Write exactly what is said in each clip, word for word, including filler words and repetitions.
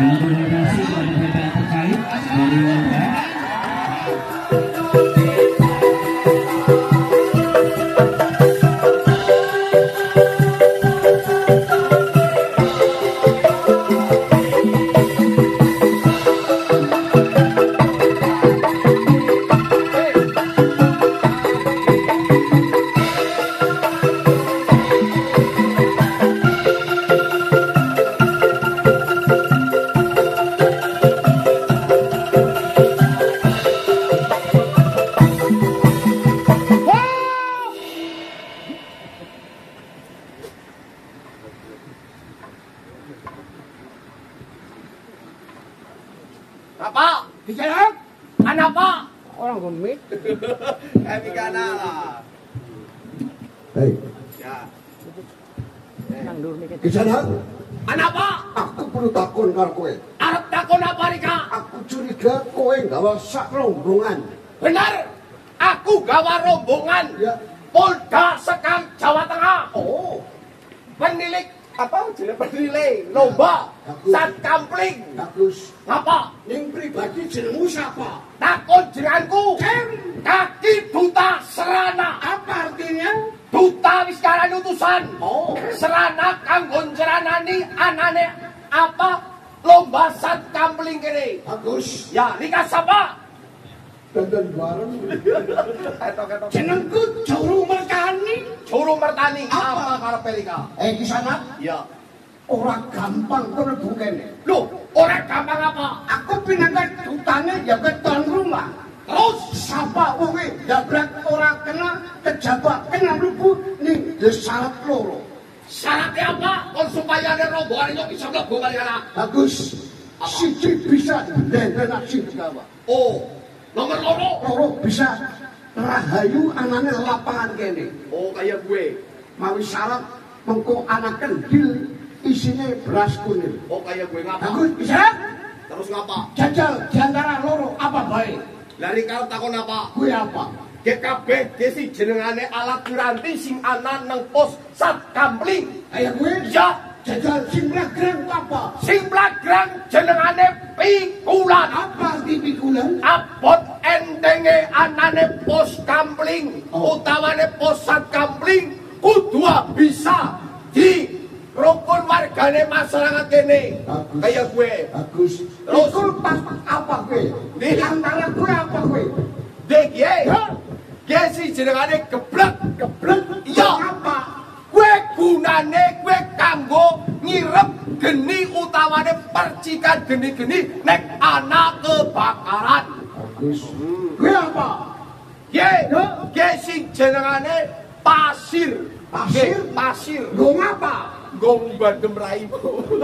Dengan komunikasi kepada pihak terkait dari warga. Apa? Bicara? Anak apa? Orang gemit. Kami kana lah. Hei, Ya. Kisana, Anak apa? aku perlu takon karo kowe. Arep takon apa Rika? Aku curiga kowe gawa sak rombongan. Benar. Aku gawa rombongan. Ya. Polda Sekam Jawa Tengah. Oh, Penilik apa jenenge penilai lomba Aku- Satkampling. bagus. Apa? Ning pribadi jenengmu siapa? Takon jenengku. Kaki duta serana. Apa artinya? Duta wis karan utusan. Oh, Serana kanggo nceranani anane apa lomba Satkampling kene. bagus. Ya, Rika sapa? Dandan bareng. Ketok-ketok. Jenengku Juru Merkani. Juru mertani Apa? apa karepe Rika? Eh, Kisana, Ya. ora gampang kowe mlebu kene. Loh, ora gampang apa? Aku pinangkat dutane ya keton rumah. Terus Sapa kowe dabrak ora kena kejabak kena mlebu ning syarat loro. syaratnya apa? Kon supaya ada rombongan itu bisa mlebu kali ana. Bagus. Siji bisa ndendena sing gawa. Oh, nomor loro. Loro bisa rahayu anane lapangan kene. Oh, kayak gue. Mawi syarat mengko anak kendil isine beras kuning. Oh, kayak gue ngapa? Bagus bisa. Terus ngapa? Jajal diantara loro apa baik? Dari kau takon apa? Kuwi apa? G K B desi jenengane alat piranti sing ana nang pos Satkampling. Ayo kuwi Ya, jajal sing lagrang apa? sing plagrang jenengane pikulan. Apa arti pikulan? Abot entenge anane pos kampling Oh. utawane pos Satkampling kudu bisa di rukun wargane masyarakat kene. Bagus. Kayak gue. Bagus. Terus? Pikul pas apa kowe? Di Antara kowe apa kowe? Dek ye. Ye si jenengane geblek. Geblek. Iya. Apa? Kue gunane kue kanggo ngirep geni utawane percikan geni-geni nek ana kebakaran. Bagus. Kowe apa? Ye, Ya. ye sing jenengane pasir. Pasir? Ye, pasir. Nggo ngapa? Gong badem raimu.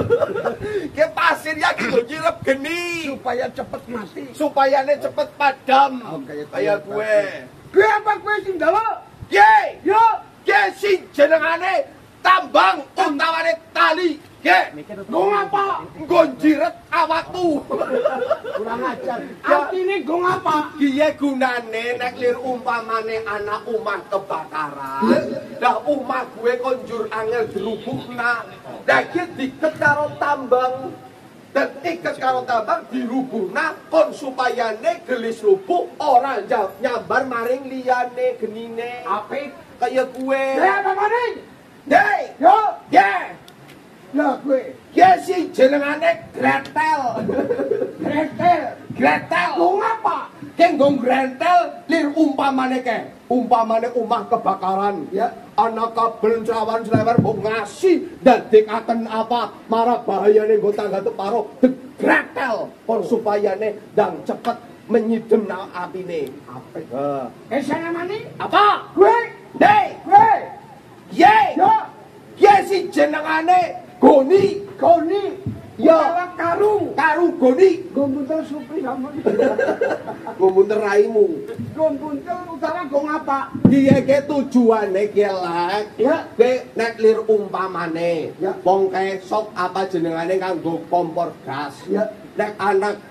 Ke pasir ya nggo nyirep geni Supaya cepet mati. supaya ne cepet padam. Oh, kayak Kayak gue. gue. Kowe apa kowe sing dawa? Ye, Yo. ye sing jenengane tambang utawane tali. Ye, Nggo ngapa? nggo njiret awakmu. Kurang ajar. Artine nggo ngapa? Kiye gunane nek lir umpamane anak omah kebakaran. Lah omah gue konjur angel dirubukna. Lah iki diket karo tambang. Dan iket karo tambang dirubuhna kon supayane gelis lubuk ora nja- nyambar maring liyane genine. Apik. Kaya gue. Ya apa maning? Dei, Yo. ye, Lah kowe ye sing jenengane Gretel. Gretel. Gretel. Nggo ngapa? Keng gong Gretel lir umpamane ke. Umpamane omah kebakaran. Ya. Ana kabel cawan slewer mbok ngasih ndadekaken apa marah bahayane nggo tangga teparo Gretel kon supayane ndang cepet menyidemna apine. Apik. Ha. Eh sana maning? Apa? Kowe. Dei, Kowe. ye. Yo. Ye si jenengane Goni. Goni. Ya. Utawa karung. Karo Goni. Nggo buntel supri sama. Ngomong raimu. Nggo buntel utawa nggo ngapa? Dia ke tujuane ki lek. Ya. Ke nek lir umpamane. Ya. Wong kesok apa jenengane kanggo kompor gas. Ya. Nek anak gas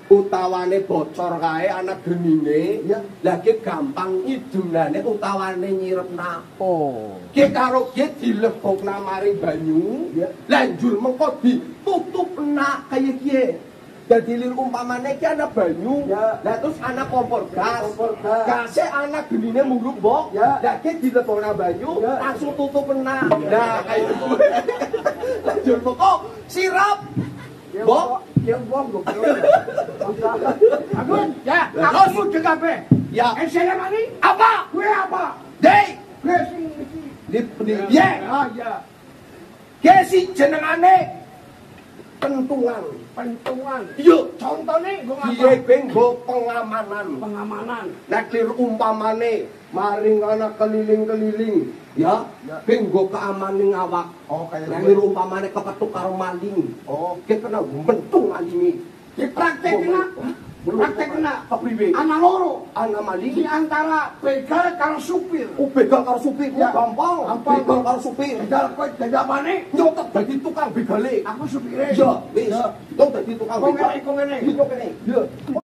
utawane bocor kae ana genine ya lagi gampang ngidunane utawane nyirepna oh ki karo ki dilebokna maring banyu ya lanjur mengko ditutupna kaya kiye dadi lir umpamane ki ana banyu ya lah terus ana kompor gas kompor gas gase ana genine murub mbok ya lagi dilebokna banyu ya langsung tutupna nah kaya lanjur mengko sirap mbok ya mbok Agun, ya, aku mudeng kabeh. Ya. Eh saya mari. Apa? Gue apa? Dei. Gue sing iki. Di di ya. Ah ya. Ge si jenengane pentungan. Pentungan. Yo, Contone gue piye ngapa? kowe nggo pengamanan. Pengamanan. Nek lir umpamane maring ana keliling-keliling, ya, kowe nggo keamaning awak. Oh kayak Nek lir umpamane kepethuk karo maling, oh, kowe kena bentung alinge. Dipraktekna. Praktekna kepriwe? ana loro. Ana maling Di antara begal karo supir. Oh, begal karo supir, Ya. gampang. Gampang. Begal karo supir. Begal kowe dadi apane? Nyotet dadi tukang begale. Aku supire. Ya, wis. Yo dadi tukang Kok begal. ngene, kok ngene. Yo kene. Yo.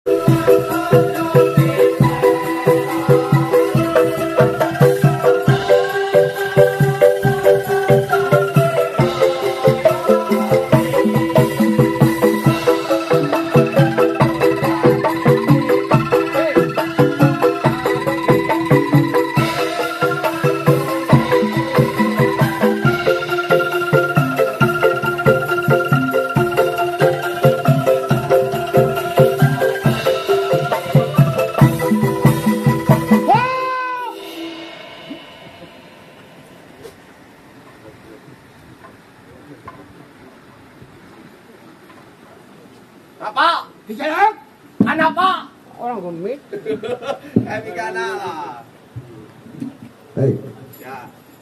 Apa? Dijalak. Ana apa? Orang gemit. Kami kalah. Hei, Ya.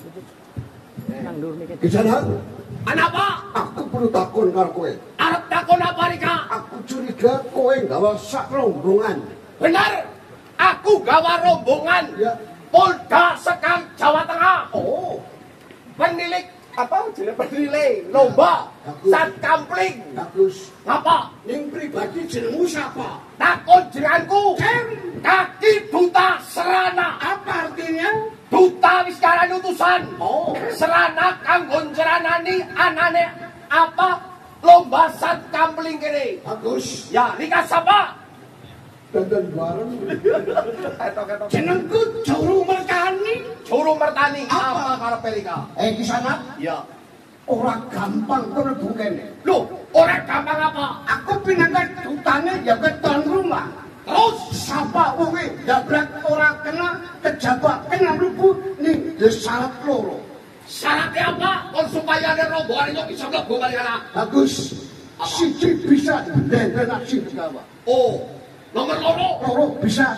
Kisanak, Ana apa? aku perlu takon karo kowe. Arep takon apa Rika? Aku curiga kowe gawa sak rombongan. Benar. Aku gawa rombongan Ya. Polda Sekam Jawa Tengah. Oh, Penilik apa jenenge penilai lomba Bagus. Satkampling. bagus. Ngapa? Ning pribadi jenengmu siapa? Takon jenengku Kem. Kaki Duta Serana. Apa artinya? Duta wis karan utusan. Oh, Serana kanggo njeranani anane apa lomba Satkampling kene. bagus. Ya, Rika sapa? Dandan bareng. Ketok-ketok. Jenengku Juru Mertani. Juru Mertani. Apa? Apa karepe Rika? Eh Kisanak, Ya. ora gampang kowe mlebu kene. Loh, ora gampang apa? Aku pinangkat dutane ya keton rumah. Terus Sapa kowe dabrak ora kena kejabak kena mlebu ning syarat loro. syaratnya apa? Kon supaya ada rombongan itu bisa mlebu kali ana. Bagus. Siji bisa ndendenak sing gawa. Oh, nomor loro. Loro bisa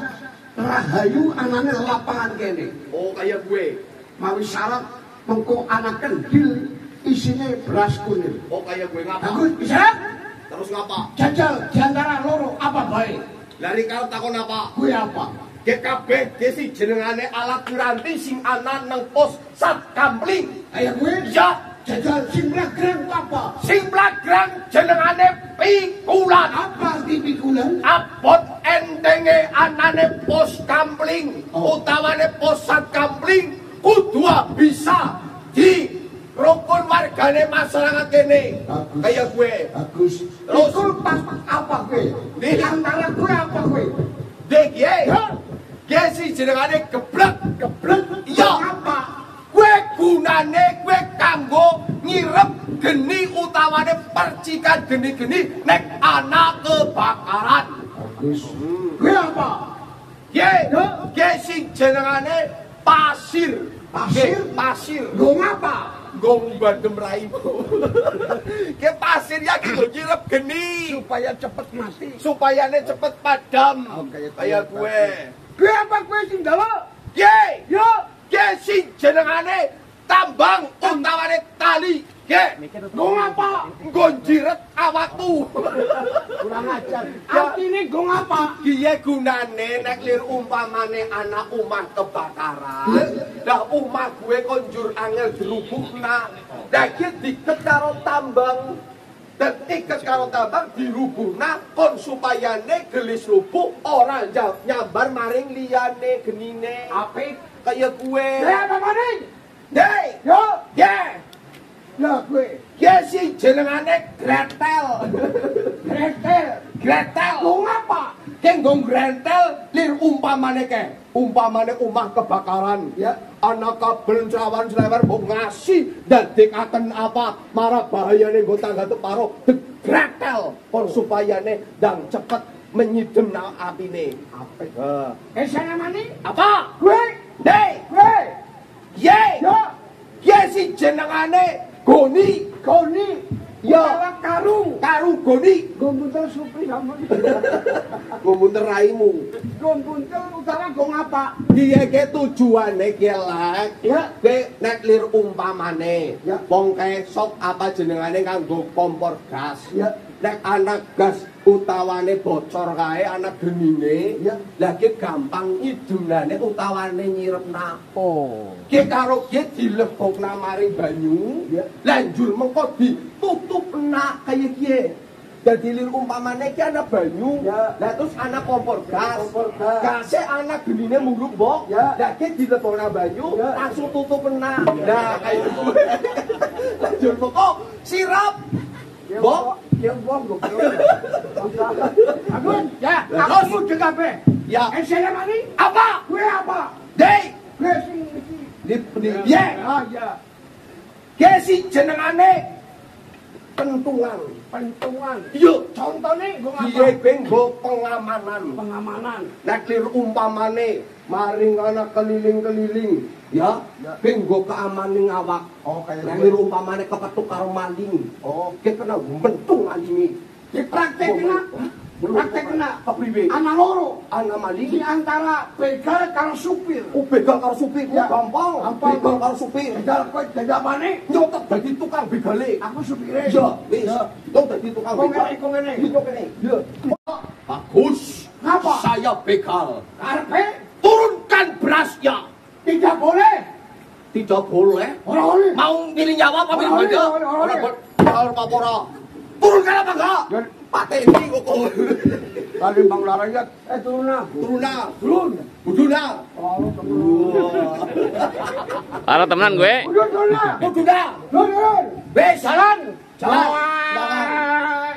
rahayu anane lapangan kene. Oh, kayak gue. Mawi syarat mengko anak kendil isine beras kuning. Oh, kayak gue ngapa? Bagus bisa? Terus ngapa? Jajal diantara loro apa baik? Dari kau takon apa? Gue apa? G K B desi jenengane alat piranti sing ana nang pos Satkampling. Ayo gue Ya, jajal sing lagrang apa? sing plagrang jenengane pikulan. Apa arti pikulan? Abot entenge anane pos kampling Oh. utawane pos Satkampling kudu bisa di rukun wargane masyarakat kene. Bagus. Kayak gue. Bagus. Terus? Pikul pas apa gue? Di Di- antara gue apa gue? Dek ye. Ya. Ge si jenengane geblek. Geblek. Ya. Apa? Kue gunane kue kanggo ngirep geni utawane percikan geni-geni nek ana kebakaran. Bagus. Gue apa? Ye, Ya. ge sing jenengane pasir. Pasir? Ge, pasir. Gue ngapa? Gong bandem raimu. Ge pasir ya nggo nyirep geni Supaya cepet mati. supaya ne cepet padam. Oh, kayak Kayak gue. gue. Gue apa gue sing gawa? Ye, Ya. ge sing jenengane tambang utawane tali. Ge, Gue ngapa? nggo njiret awakmu. Kurang ajar. Artinya gue ngapa? Kiye gunane nek lir umpamane ana omah kebakaran. Lah omah gue konjur angel dirubukna. Lah ki diket karo tambang. Dan iket karo tambang dirubuhna kon supayane gelis rubuh ora nyambar maring liyane genine. Apik Kaya kue. ya apa maning Dek, yo ye. ya gue Ye si jenengane Gretel. Gretel Gretel. lu ngapa Kenggo Gretel lir umpamane ke. Umpamane omah kebakaran. ya Ana kabel cawan slewer mbok ngasih dadekaken apa marah bahayane nggo tangga teparo Gretel kon supayane ndang cepet menyidemna apine. apik Ha. eh sana maning Apa? gue Dek, gue ye. yo Ye si jenengane Goni. Goni Ya. utawa Karung Karo Goni. Gombuntel supri sama Ngomong raimu. Gombuntel utawa go ngapa Dia ke tujuane ki lek. ya Ke nek lir umpamane. Ya. Wong kesok apa jenengane kanggo kompor gas. ya Nek anak gas utawane bocor kae anak genine. Ya. Lah ki gampang ngidunane utawane nyirepna. oh Ki karo ki dilebokna maring banyu. Ya. Lanjur mengko ditutupna kaya kiye. Dadi lir umpamane ki ana banyu. Ya. Lah terus ana kompor gas. Kompor gas. Gase anak genine muruk mbok. Ya. Lah ki dilebokna banyu Ya. langsung tutupna. Nah kaya kuwi. Lanjur mengko sirap. ya Mbok. ya bong go Agun ya Lah, aku terus? mudeng kabeh Ya. eh sana maning Apa? gue apa Dek. gue sing iki Di di ye. ah ya Ki si jenengane pentungan. pentungan Yo. contohnya gue Piye ngapa kowe nggo pengamanan. pengamanan Nek lir umpamane maring ana keliling-keliling, ya, Ya. kowe nggo keamaning awak. oh kayak Nek lir umpamane kepethuk karo maling, oh kowe kena mentung malinge. dipraktekna praktekna kepriwe? ana loro Ana di maling, antara begal karo supir oh begal karo supir, Ya. gampang. Gampang. Begal karo supir. begal kowe dadak maneh Nyotet dadi tukang begale. aku supire Ya, wis. Ya. Nyotet dadi tukang kok begal. ngene kok ngene Iya kene. Ya. Bagus. Ngapa? Saya begal. karepe Turunkan berasnya. tidak boleh Tidak boleh. ora boleh Mau milih nyawa apa milih Ora harga? boleh, ora boleh. Ora apa ora. Turunkan apa enggak? Ya. Pateni kok. kali bang larayat eh turun ah Turuna. turun Buduna. oh turun Halo temenan gue. turun turun ah Buduna. turun turun Wes jalan. jalan Jalan.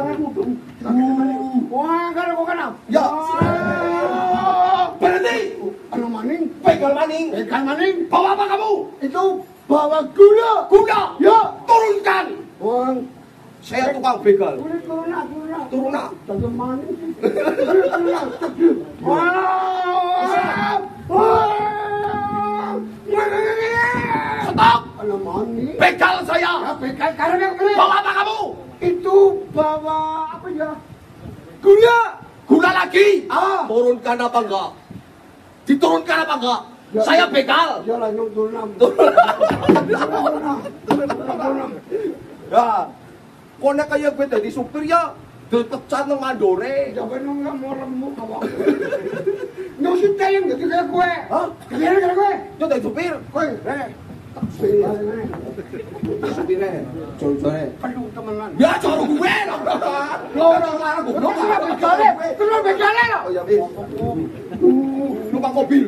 wah kan kok kan Ya. Berhenti. anu maning Pegal maning. ikan maning Bawa apa kamu? itu bawa gula Kuda. ya Turunkan. wah Saya tukang begal. turun turun ah turun ah Turuna. Tengah maning turun turun ah wah wah Stop. anu maning Begal saya. ya begal karena yang ini Bawa apa kamu? itu bawa apa ya gula Gula lagi. ah Turunkan apa enggak? Diturunkan apa enggak? Ya. Saya begal. ya lah yang turun ah Ya. Kok nek kaya gue dadi supir ya ditecat nang mandore. jangan nggak mau remuk awak nyusun tayang gitu kayak gue Hah? kalian kayak gue Yo dadi supir. gue eh Supire. Jor-jore. perlu temenan Ya coro gue. Lo ora larang gue. Lo kenapa begale? Kenapa begale lo? Oh ya wis. Numpak mobil.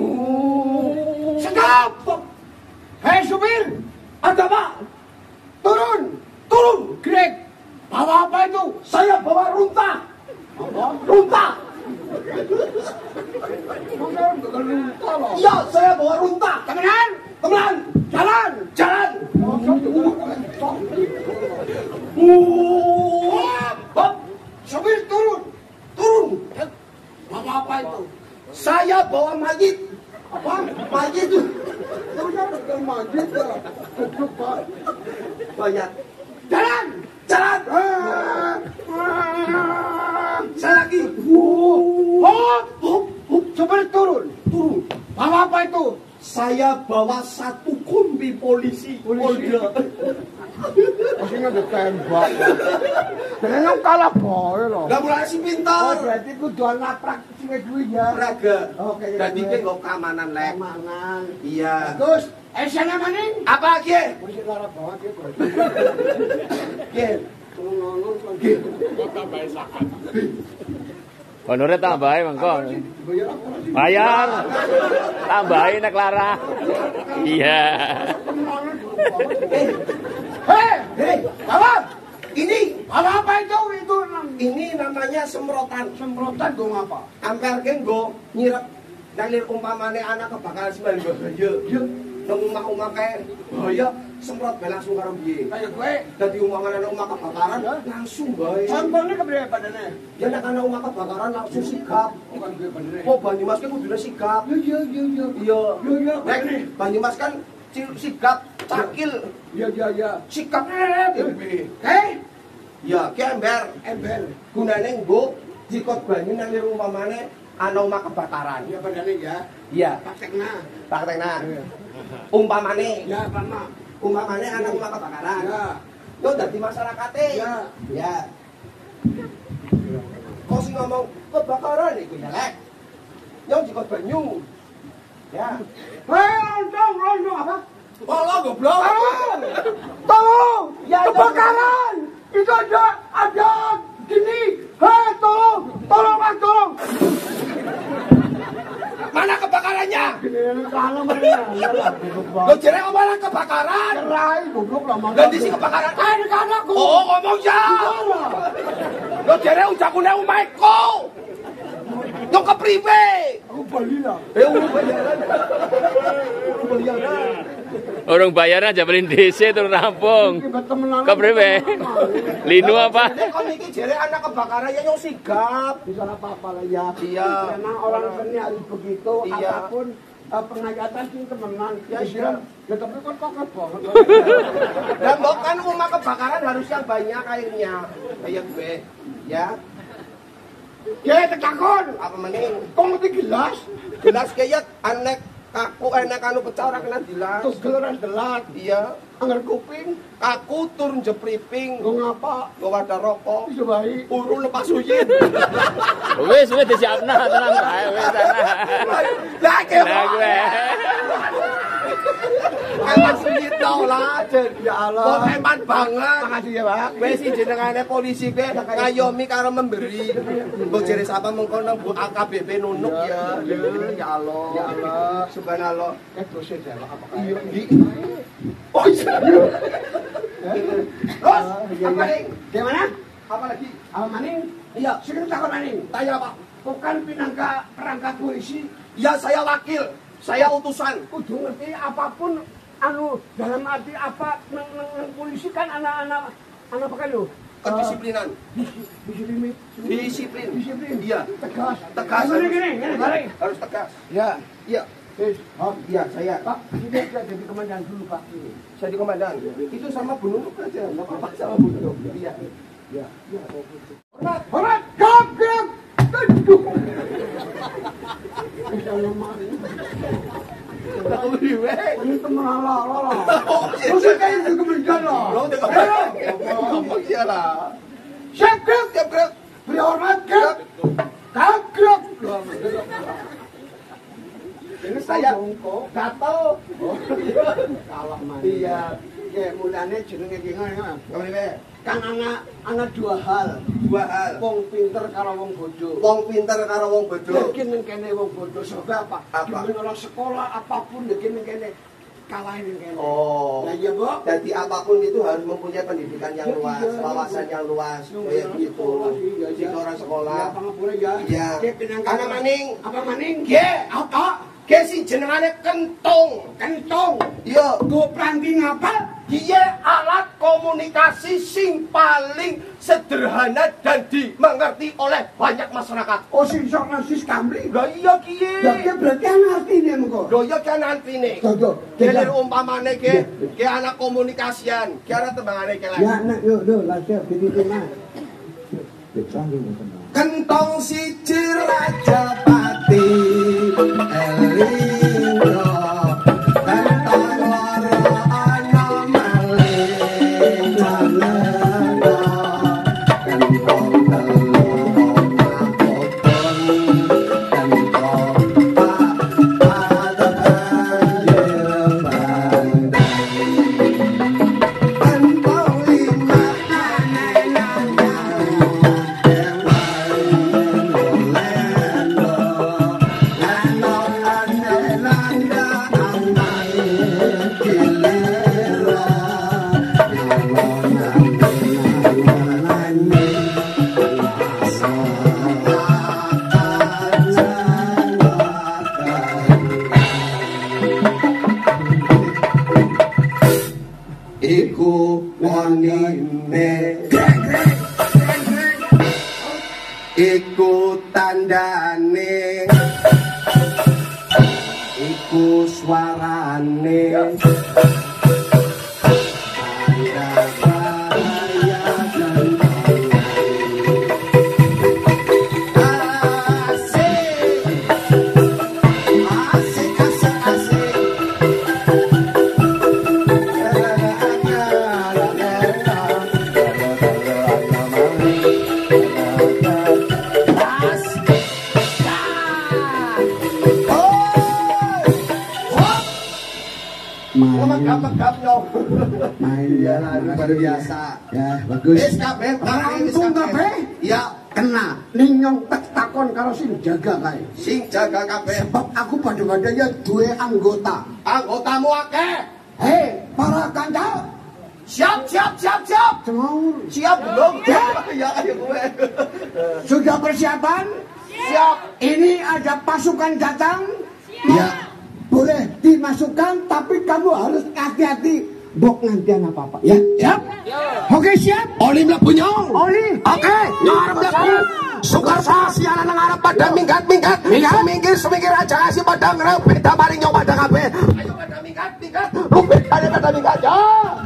Stop! Hei supir, Ada apa? turun! Turun. Greg, bawa apa itu? Saya bawa runta. Runta. Iya, saya bawa runta. Temenan, Teman, jalan! jalan. Hop, Supir turun! turun. Bawa apa itu? Saya bawa mayit. Apa? Mayit itu. Turun ke majid ya. Duduk pak. Bayar. Jalan! Jalan. Ah, ah. Saya lagi. Hop! Hop, hop. Supir turun! Turun. Bawa apa itu? Saya bawa satu kombi polisi. Polisi. Polda. Maksudnya ditembak. Kayaknya kalah boy loh. Gak mulai si Oh pintar. berarti kudu laprak sing duwe ya. Raga. Oke. Jadi kan kok keamanan lek. Keamanan. Iya. Terus, eh sana maning? Apa lagi? Polisi lara bawa dia berarti. Ki, Ngono nggih. Honornya tambahin mengko. Bayar. Tambahin nek lara. Iya. Hei, hei, apa? Ini Apa apa itu itu ini namanya semprotan. semprotan go ngapa? Ampere ke nggo nyirep dalil umpamane anak kebakaran sembilan bahaya. Ya, Nang omah-omah kae bahaya semprot bae langsung karo piye. kayak gue. Dadi umpamane ana omah kebakaran langsung bae. Contohnya keberapa badannya? Ya nek ana omah kebakaran langsung sigap. Bukan gue bener. Oh Banyumas ki kudune sigap. Ya ya ya ya. Iya. Ya ya. Nek Banyumas kan ci- sigap, cakil, Ya ya ya. sikap eh Eh, ya ki ember. ember. Gunane nggo jikot banyu nang umpamane ana omah kebakaran. Ya badannya ya. Iya, Praktekna. praktekna. Umpamane, Ya, Pak. umpamane ana omah kebakaran. Ya. Yo dadi masyarakate. Ya. Ya. Kok sing ngomong kebakaran iku ya lek. Yo jikot banyu. Ya. Hei, lontong, lontong apa? Tolong goblok. Tolong! Tolong! Ya, Kebakaran! Itu ada, ada gini. Hei, tolong! Tolong, Mas, tolong! Mana kebakarannya? Gini, kalau mana? Lo jere ngomong kebakaran. Cerai, goblok lah. Lah di sini kebakaran. Ah, ini kan aku. Oh, ngomong ya. Lo jere ujakune omahku. Nyong kepriwe? Aku beli lah. Eh, urung bayaran. Urung bayaran. Urung bayar aja beli D C turun rampung. Kepriwe? Linu apa? Nek kon iki jere anak kebakaran ya nyong sigap. Bisa apa-apa lah ya. Iya. Memang orang seni harus begitu. Iya. Apapun uh, pengayatan sih temenan. Ya, Pikiran, iya. ya tapi kan kokot banget. Dan bukan rumah kebakaran harus yang banyak airnya. Kayak gue. Ya. Ya, tekakon. Apa mending? Kok ngerti gelas? Gelas kayak anek kaku enek anu pecah ora kena dilas. Terus geleran gelas. Iya. Anggar kuping. Kaku turun jepriping. Gue ngapa? Gue wadah rokok. Bisa baik. Uru lepas uyin. Wis wis disiapna tenang bae wis sana. Lah ke. Nah gue. Lepas uyin tau lah. Ya Allah. Kok hemat banget. Makasih ya, Pak. Kowe sih jenengane polisi kowe ngayomi karo memberi. Mbok jere sapa mengko nang Bu A K B P nunuk ya. Ya Allah. Ya Allah. Subhanallah. Eh, dosen ya, Pak. Apakah? Iya, Di. Oh, iya. Terus, apa nih? Gimana? Apa lagi? Apa maning? Iya, Sekarang takut maning. tanya apa? Bukan pinangka perangkat polisi. Ya, saya wakil. Saya utusan. Kudu ngerti apapun anu dalam arti apa nang, nang, nang polisi kan anak-anak anak apa kan lo? Kedisiplinan. Disiplin. Disiplin. Disiplin. Iya. Tegas. Tegas. Gini gini, gini balik. Harus tegas. Ya. Iya. Yes. Oh, Iya, saya. Pak, ini saya jadi komandan dulu, Pak. Saya di komandan. Itu sama Bu Nunuk aja. Enggak apa-apa sama Bu Nunuk. Iya. Ya. Ya. Hormat, hormat, gap, gap. Aduh. Insyaallah mari. Tahu di we. Ini teman Allah, Allah. Oh, iya. Terus kayak itu kemudian lah. Lo udah apa iya lah. Siap, gap. Siap, Greg. Beri hormat, gap. Gap, gap. Ini Saya jongkok. gatel. Kalah man. Iya. Ya, mulanya jenenge gimana ya? Kamu ini we. Kan anak anak dua hal. Dua hal. Wong pinter karo wong bodoh. Wong pinter karo wong bodoh. Yakin ning kene wong bodoh sebab apa? Apa? Di orang sekolah apapun yakin ning kene kalahin ning kene. Oh. Nah iya, Bu. Jadi apapun itu harus mempunyai pendidikan yang Ya, luas, iya. wawasan yang luas, Nung kayak orang gitu. sekolah, iya, Jika iya. orang sekolah. Ya, pangapura ya. Iya. Dia pinangka. Anak maning. Apa maning? Ge. Apa? Ge si jenengane kentong. Kentong. Iya. Go planting apa? Dia alat komunikasi sing paling sederhana dan dimengerti oleh banyak masyarakat. Oh, sing sok nasis kamri. Lah iya kiye. Ya dia berarti anak artinya mengko. Lho iya kan artine. Tuh, tuh. Kene umpamane ke ke anak komunikasian, ke anak tembangane ke Ya, nak, yuk, yuk, lasih, bidi mah. Kentong siji raja pati elingo kentong loro ana maling nalena kentong telu makopon kentong pada banjir bandang kentong lima aneh aku suarane luar biasa ya bagus. Wis kabeh langsung kabeh ya kena ning nyong tak takon karo sing jaga kae. sing jaga kabeh Sebab aku pada-pada ya duwe anggota. anggotamu akeh. Hei, para kanca, Siap siap siap siap semua siap belum ya ya ayo gue sudah persiapan? siap. Ini ada pasukan datang. Ya. Boleh dimasukkan, tapi kamu harus hati-hati. Bok nanti apa-apa. Ya, siap? Oke, siap. Oli mlebu nyong. Oli. Oke, nyong arep mlebu. Sukar sasialan nang arep pada minggat-minggat. Semingkir semingkir aja si pada ngrep beda maring nyong pada kabeh. Ayo pada minggat minggat. Rumpit pada pada minggat ya.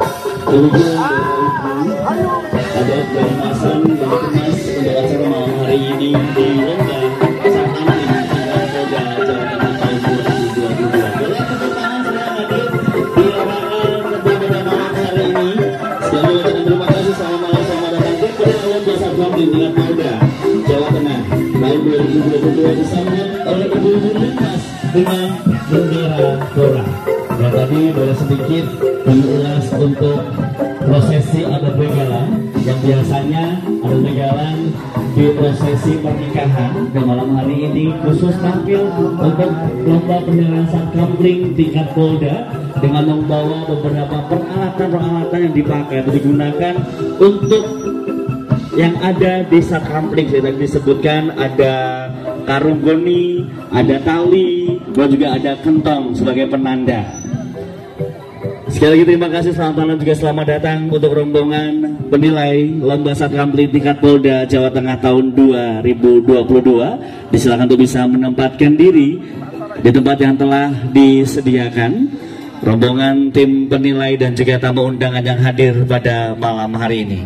Ada peremasan untuk emas untuk acara malam hari ini di Lomba Pasar Kambing tingkat Polda Jawa Tengah tahun dua ribu dua puluh dua. Boleh tepuk tangan sudah hadir di lapangan pada malam hari ini. Sekali lagi terima kasih selamat malam selamat datang ke Lomba Pasar Kambing tingkat Polda Jawa Tengah tahun dua ribu dua puluh dua disambut oleh ibu-ibu lintas dengan bendera Polda. Dan tadi boleh sedikit diulas untuk prosesi adat begalan yang biasanya adat begalan di prosesi pernikahan dan malam hari ini khusus tampil untuk lomba penyelenggaraan kampling tingkat Polda dengan membawa beberapa peralatan-peralatan yang dipakai atau digunakan untuk yang ada di saat kampling. Saya tadi disebutkan ada karung goni, ada tali, dan juga ada kentong sebagai penanda. Sekali lagi terima kasih, selamat malam juga selamat datang untuk rombongan penilai Lomba Sat Kampling tingkat Polda Jawa Tengah tahun dua ribu dua puluh dua. Disilakan untuk bisa menempatkan diri di tempat yang telah disediakan. Rombongan tim penilai dan juga tamu undangan yang hadir pada malam hari ini.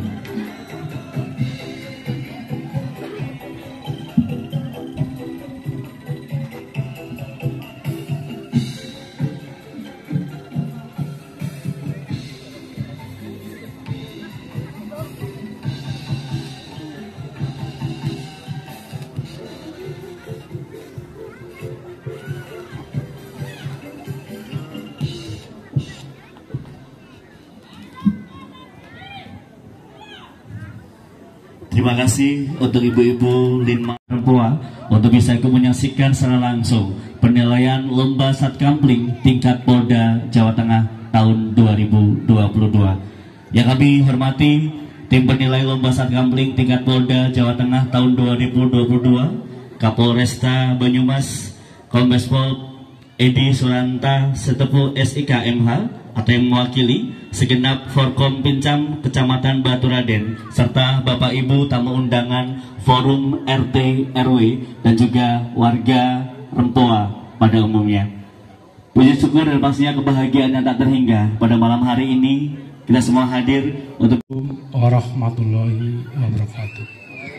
Terima kasih untuk ibu-ibu Lima Rempoa untuk bisa ikut menyaksikan secara langsung penilaian Lomba Sat Kampling tingkat Polda Jawa Tengah tahun dua ribu dua puluh dua. Yang kami hormati tim penilai Lomba Sat Kampling tingkat Polda Jawa Tengah tahun dua ribu dua puluh dua, Kapolresta Banyumas, Kombes Pol Edi Suranta Setepu S I K M H atau yang mewakili segenap Forkom Pincam Kecamatan Baturaden serta Bapak Ibu tamu undangan Forum R T R W dan juga warga Rempoa pada umumnya. Puji syukur dan pastinya kebahagiaan yang tak terhingga pada malam hari ini kita semua hadir untuk warahmatullahi wabarakatuh.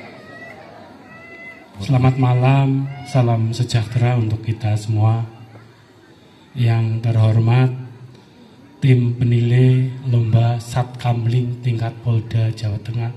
Selamat malam, salam sejahtera untuk kita semua. Yang terhormat tim penilai Lomba Sat Kampling tingkat Polda Jawa Tengah.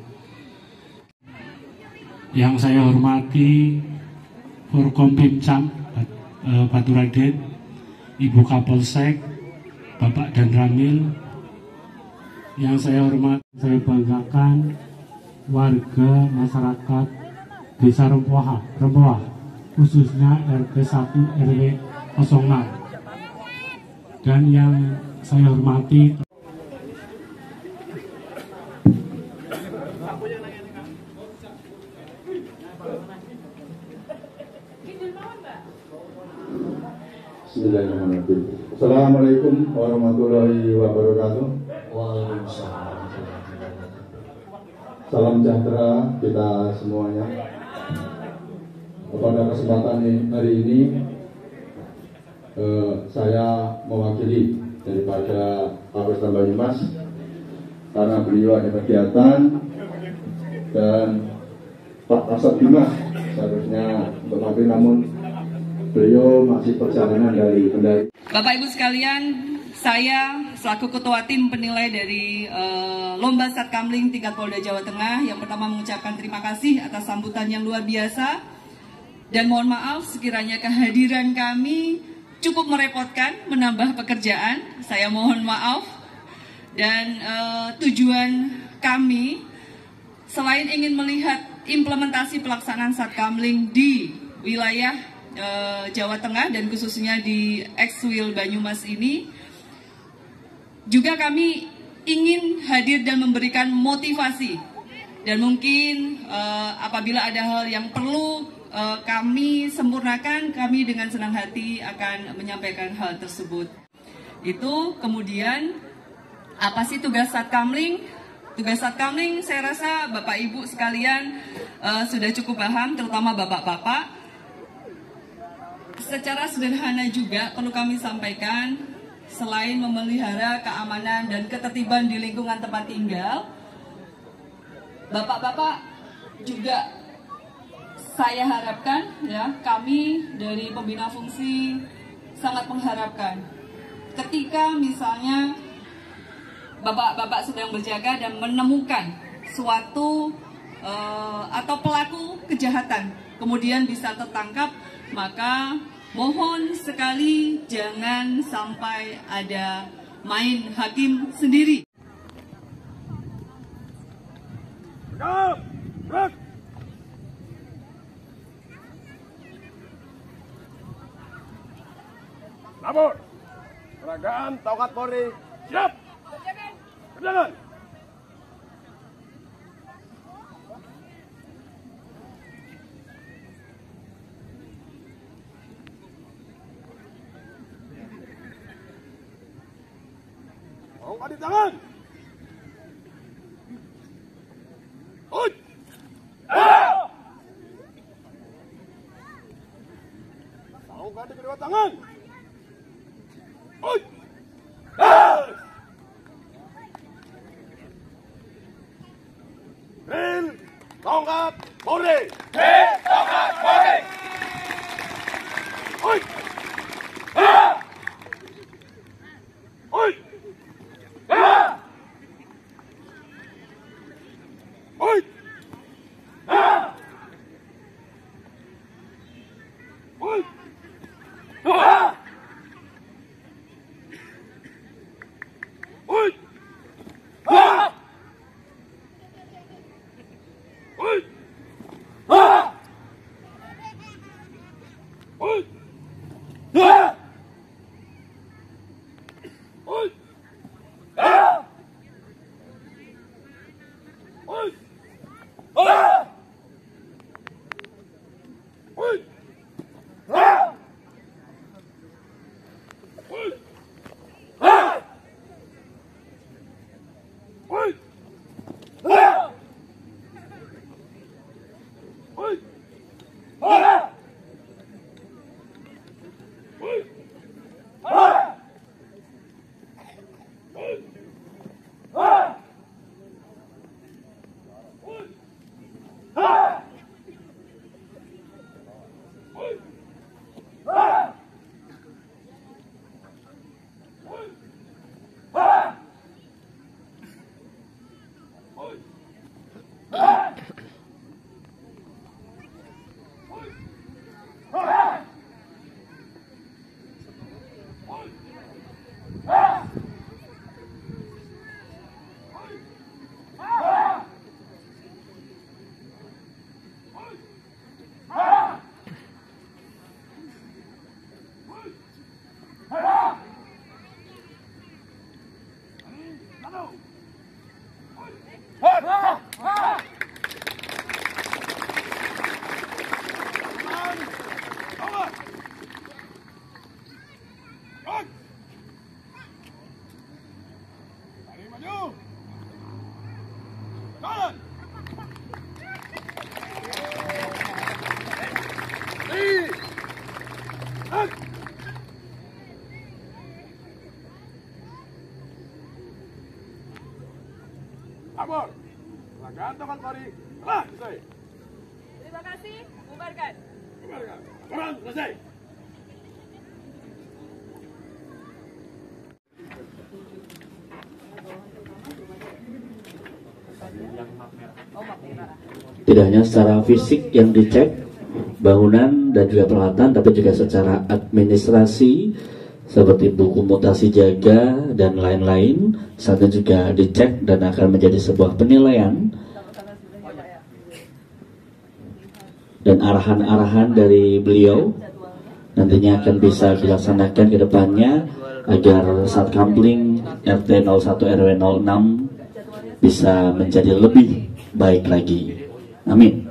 Yang saya hormati Forkom Pincam Baturaden, Ibu Kapolsek, Bapak dan Ramil. Yang saya hormati, saya banggakan warga masyarakat Desa Rempoa, Rempoa khususnya R T satu R W nol enam. Dan yang saya hormati Bismillahirrahmanirrahim. Assalamualaikum warahmatullahi wabarakatuh. Waalaikumsalam. Salam sejahtera kita semuanya. Pada kesempatan hari ini eh, saya mewakili daripada Kapolres Banyumas karena beliau ada kegiatan dan Pak Kasat Bima seharusnya untuk mati, namun beliau masih perjalanan dari Kendari. Bapak Ibu sekalian, saya selaku Ketua Tim Penilai dari uh, Lomba Satkamling tingkat Polda Jawa Tengah yang pertama mengucapkan terima kasih atas sambutan yang luar biasa dan mohon maaf sekiranya kehadiran kami cukup merepotkan, menambah pekerjaan. Saya mohon maaf dan uh, tujuan kami selain ingin melihat implementasi pelaksanaan Satkamling di wilayah uh, Jawa Tengah dan khususnya di X-Wil Banyumas ini, juga kami ingin hadir dan memberikan motivasi. Dan mungkin uh, apabila ada hal yang perlu uh, kami sempurnakan, kami dengan senang hati akan menyampaikan hal tersebut. Itu kemudian, apa sih tugas Satkamling? Tugas Satkamling saya rasa Bapak Ibu sekalian uh, sudah cukup paham, terutama Bapak-Bapak. Secara sederhana juga perlu kami sampaikan, selain memelihara keamanan dan ketertiban di lingkungan tempat tinggal, Bapak-Bapak juga saya harapkan, ya, kami dari pembina fungsi sangat mengharapkan ketika misalnya Bapak-bapak sedang berjaga dan menemukan suatu uh, atau pelaku kejahatan kemudian bisa tertangkap, maka mohon sekali jangan sampai ada main hakim sendiri. Labor, peragaan tongkat Polri, siap. Berjalan. Tongkat di tangan. Uj. Ah. Tongkat di kedua tangan. Uj. Ah. Drill tongkat Polri. Drill tongkat Polri. Oi. Ah. Oi. Ah. Oi. Ah. Oi. Ah. Oi. Ah. Oi! Ah! Oi! Ah! Oi! Ah! Oi! Ah! Oi! Ah! Oi! Ah! Oi! Ah! Oi! Ah! Oi! Ah! Oi! Ah! Oi! Ah! Oi! Ah! Oi! Ah! Oi! Ah! Abor. Silakan Tokat Polri. Telah selesai. Terima kasih. Bubarkan. Bubarkan. Laporan selesai. Tidak hanya secara fisik yang dicek, bangunan dan juga peralatan, tapi juga secara administrasi seperti buku mutasi jaga dan lain-lain, satu juga dicek dan akan menjadi sebuah penilaian dan arahan-arahan dari beliau nantinya akan bisa dilaksanakan ke depannya agar Satkamling R T nol satu R W nol enam bisa menjadi lebih baik lagi. Amin.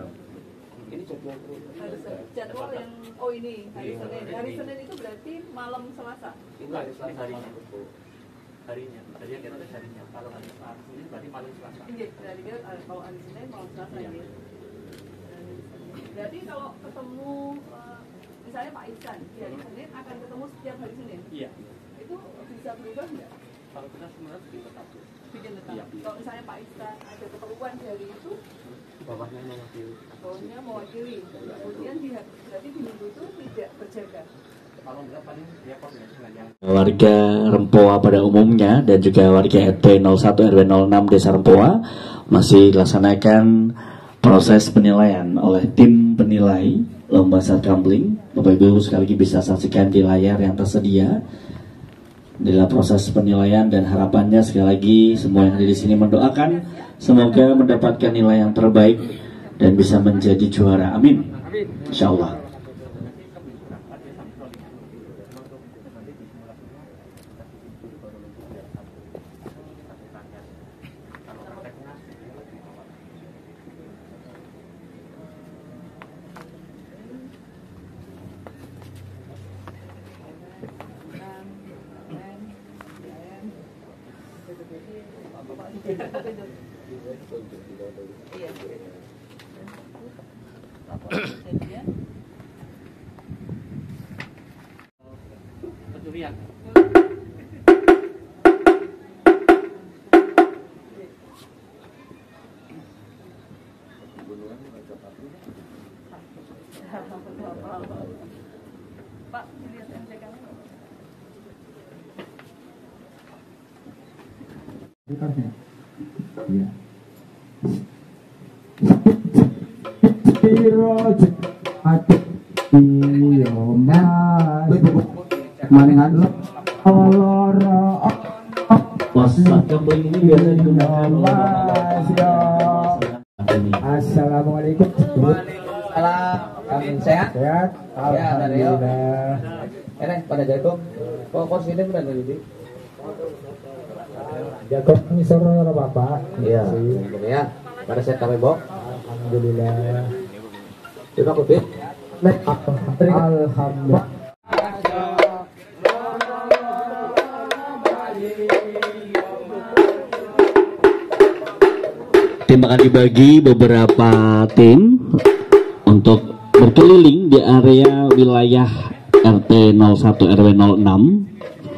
Jadwal yang oh ini hari Senin. Hari Senin itu berarti malam Selasa. Itu hari Selasa harinya. Harinya. Jadi kita tes harinya. Kalau hari Selasa ini berarti malam Selasa. Iya, berarti kan kalau hari Senin malam Selasa ya. Berarti kalau ketemu uh, misalnya Pak Ihsan di hari Senin akan ketemu setiap hari Senin. Iya. Itu bisa berubah nggak? Kalau kita sebenarnya bikin tetap. Bikin tetap. Iya. Kalau misalnya Pak Ihsan ada keperluan dari itu, bawahnya mewakili. bawahnya mewakili. Kemudian di berarti di minggu itu tidak berjaga. Kalau enggak paling dia koordinasi dengan yang Warga Rempoa pada umumnya dan juga warga R T nol satu R W nol enam Desa Rempoa masih dilaksanakan proses penilaian oleh tim penilai lomba Satkamling. Bapak Ibu sekali lagi bisa saksikan di layar yang tersedia dalam proses penilaian, dan harapannya sekali lagi semua yang ada di sini mendoakan semoga mendapatkan nilai yang terbaik dan bisa menjadi juara. Amin. Insya Allah. pencurian. Pak, dilihat M C K-nya. Iya. Piroj atik iyo mas maningan loro Pos Satkamling ini biasa digunakan oleh Assalamualaikum. Waalaikumsalam. Amin. Sehat? Sehat. Alhamdulillah. Enak pada jago. Kok kos ini benar tadi? Jago misal apa apa? Iya. Ya. Pada set kami bok. Alhamdulillah. Coba kutip. Alhamdulillah. Tim akan dibagi beberapa tim untuk berkeliling di area wilayah R T nol satu R W nol enam.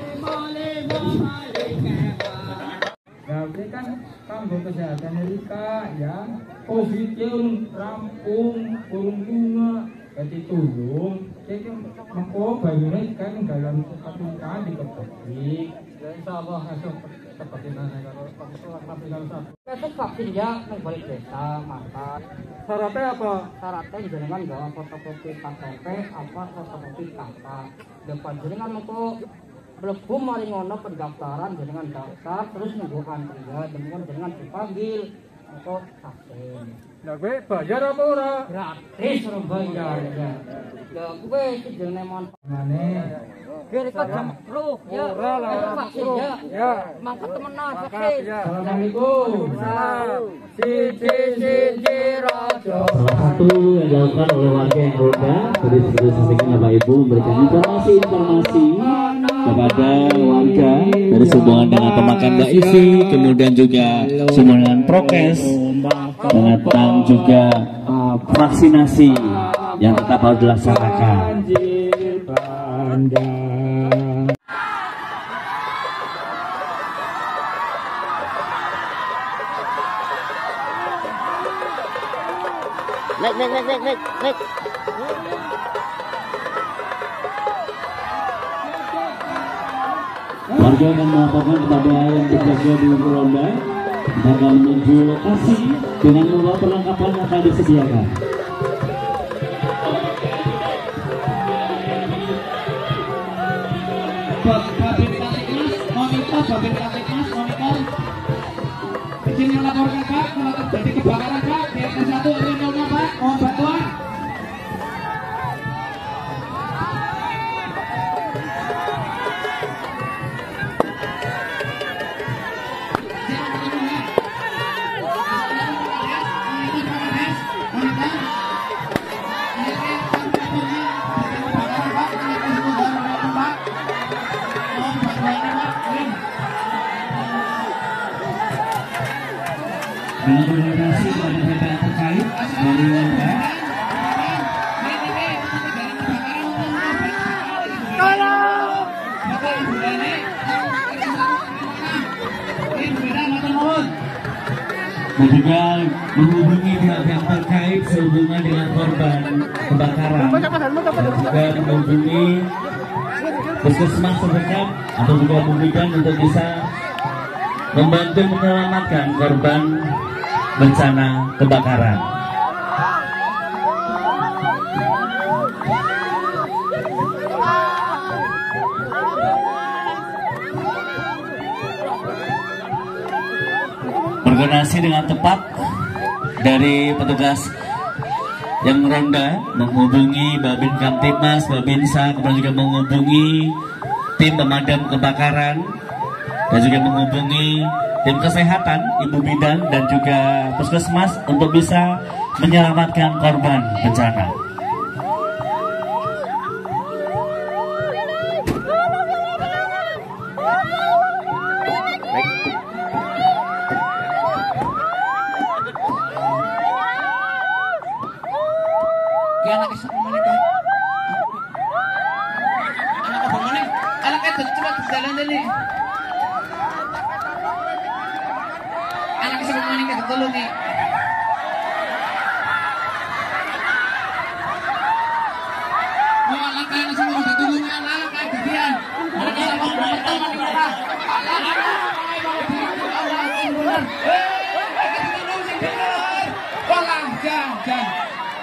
Berarti kan kanggo kesehatan Erika ya, positif rampung burung bunga jadi tulung jadi mengko bayune kan dalam satu kan dikepeki insyaallah hasil seperti mana kalau tapi kalau satu vaksin ya nang balik desa maka syaratnya apa syaratnya jenengan gawa fotokopi K T P apa fotokopi K K depan jenengan mengko mlebu mari ngono pendaftaran jenengan daftar terus nunggu antrian dengan jenengan dipanggil untuk vaksin. Lah kowe bayar apa ora? Gratis ora bayar ya. Lah kowe jenenge mon ngene. Kira jam sepuluh ya. Ora lah vaksin ya. Ya. Mangkat temenan vaksin. Assalamualaikum. Salam. Siji siji raja. Salah satu yang dilakukan oleh warga yang roda dari sekitar Bapak Ibu memberikan informasi-informasi kepada warga dari sehubungan dengan pemakaian Daisy, kemudian juga sehubungan dengan prokes, tentang juga vaksinasi yang tetap harus dilaksanakan. naik, naik, naik, naik, naik. Warga akan melaporkan kepada yang berjaga di ronda dan akan menuju lokasi dengan membawa perlengkapan yang akan disediakan. Babin Kamtipmas, monitor, Babin Kamtipmas, monitor. Izin yang laporkan Pak, kalau terjadi kebakaran Pak, di R T satu R W nol Pak, mohon bantuan. Dengan komunikasi kepada pihak terkait dari warga. Dan juga menghubungi pihak-pihak terkait sehubungan dengan korban kebakaran dan juga menghubungi puskesmas terdekat atau juga pembidan untuk bisa membantu menyelamatkan korban bencana kebakaran. Berkoordinasi dengan tepat dari petugas yang ronda menghubungi Babin Kamtipmas, Babinsa, kemudian juga menghubungi tim pemadam kebakaran dan juga menghubungi tim kesehatan, ibu bidan dan juga puskesmas untuk bisa menyelamatkan korban bencana. Anak isap maling kan? Anak apa maling? Anak itu cepat jalan dulu. Anak isap maling kita tolong nih. Oh, anak kan semua udah tolong anak kan kebian. Anak isap maling teman kita. Anak benar. Eh, kita tolong sih benar. Walah, jangan, jangan.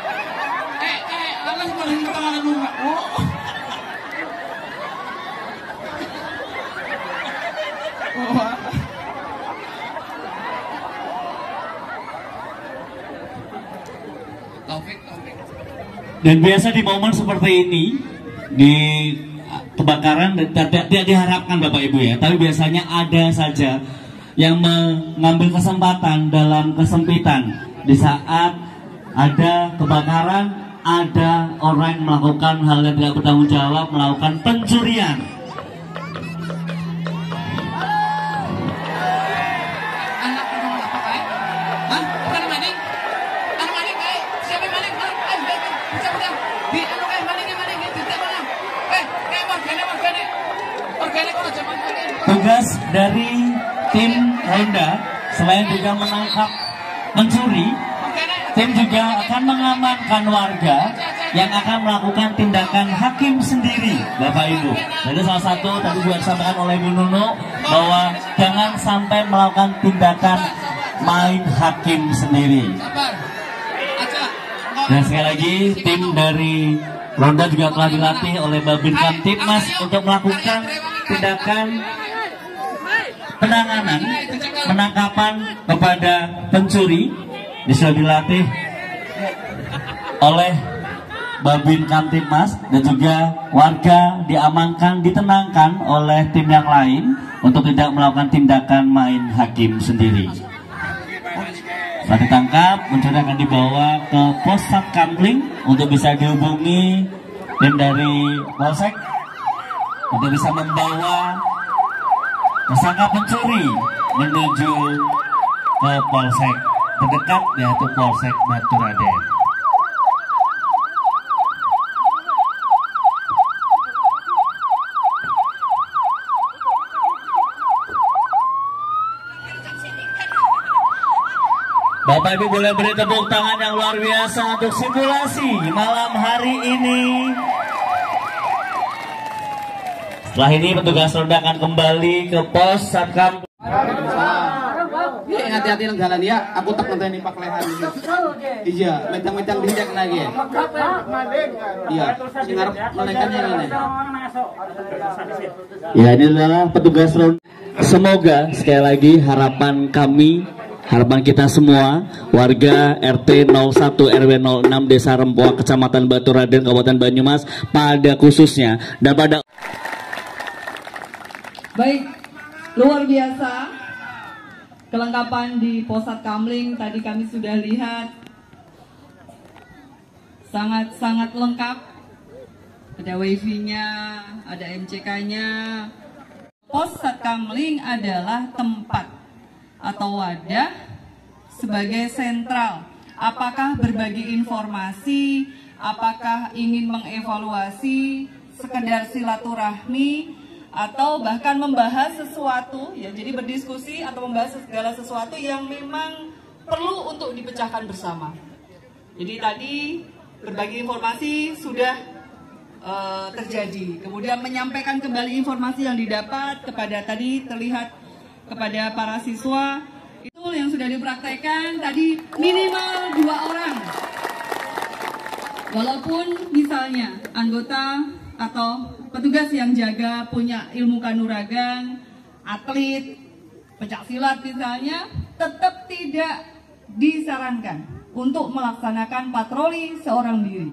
Alas maling tangan bunga. Oh. Oh. Taufik, Taufik. Dan biasa di momen seperti ini di kebakaran tidak diharapkan Bapak Ibu ya, tapi biasanya ada saja yang mengambil kesempatan dalam kesempitan di saat ada kebakaran. Ada orang yang melakukan hal yang tidak bertanggung jawab, melakukan pencurian. Anak pertama apa kayak? Hah? Bukan maling? Anak maling kayak? Siapa yang maling? Anak eh, eh, bisa bisa. Di anu kayak malingnya maling itu tidak mana? Eh, kayak warganya warganya. Warganya kalau zaman Tugas dari tim Ronda selain juga menangkap pencuri, tim juga akan mengamankan warga yang akan melakukan tindakan hakim sendiri, Bapak Ibu. Jadi salah satu tadi juga disampaikan oleh Bu Nunu bahwa jangan sampai melakukan tindakan main hakim sendiri. Dan sekali lagi tim dari Ronda juga telah dilatih oleh Babin Kamtipmas untuk melakukan tindakan penanganan, penangkapan kepada pencuri. Bisa dilatih oleh Babin Kamtipmas dan juga warga diamankan, ditenangkan oleh tim yang lain untuk tidak melakukan tindakan main hakim sendiri. Setelah ditangkap, pencuri akan dibawa ke pos Satkamling untuk bisa dihubungi tim dari Polsek untuk bisa membawa tersangka pencuri menuju ke Polsek terdekat, yaitu Polsek Batu Raden. Bapak Ibu boleh beri tepuk tangan yang luar biasa untuk simulasi malam hari ini. Setelah ini petugas ronda akan kembali ke pos Satkam. Iya, hati-hati nang jalan ya. Aku tak ngenteni Pak Lehan. Iya, medang-medang dicek lagi. Iya, sing arep menekannya ngene. Ya, ini adalah petugas ronda. Semoga sekali lagi harapan kami, harapan kita semua warga R T nol satu R W nol enam Desa Rempoa Kecamatan Baturaden Kabupaten Banyumas pada khususnya dan pada Baik, luar biasa kelengkapan di Pos Satkamling tadi kami sudah lihat sangat-sangat lengkap. Ada wifi-nya, ada M C K-nya. Pos Satkamling adalah tempat atau wadah sebagai sentral. Apakah berbagi informasi, apakah ingin mengevaluasi, sekedar silaturahmi, atau bahkan membahas sesuatu, ya, jadi berdiskusi atau membahas segala sesuatu yang memang perlu untuk dipecahkan bersama. Jadi tadi berbagi informasi sudah uh, terjadi, kemudian menyampaikan kembali informasi yang didapat kepada tadi terlihat kepada para siswa itu yang sudah dipraktekkan tadi minimal dua orang. Walaupun misalnya anggota atau petugas yang jaga punya ilmu kanuragan, atlet, pencak silat misalnya, tetap tidak disarankan untuk melaksanakan patroli seorang diri.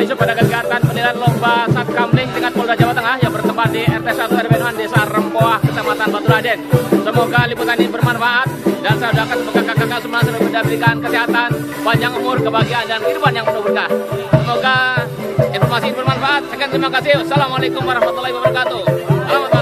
besok pada kegiatan penilaian lomba Satkamling tingkat Polda Jawa Tengah yang bertempat di R T satu R W enam Desa Rempoah, Kecamatan Baturaden. Semoga liputan ini bermanfaat dan saya doakan semoga kakak-kakak semua selalu diberikan kesehatan, panjang umur, kebahagiaan dan kehidupan yang penuh berkah. Semoga informasi bermanfaat. Sekian, terima kasih. Assalamualaikum warahmatullahi wabarakatuh. Selamat